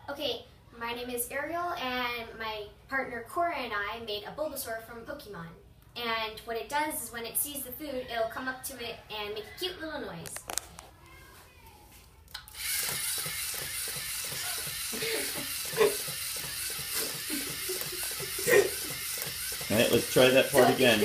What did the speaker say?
Okay, my name is Ariel, and my partner Cora and I made a Bulbasaur from Pokemon. And what it does is when it sees the food, it'll come up to it and make a cute little noise. Alright, let's try that part again.